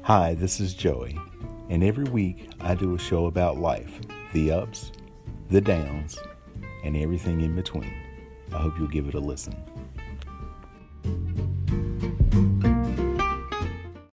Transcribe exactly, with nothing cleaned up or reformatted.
Hi, this is Joey, and every week I do a show about life, the ups, the downs, and everything in between. I hope you'll give it a listen.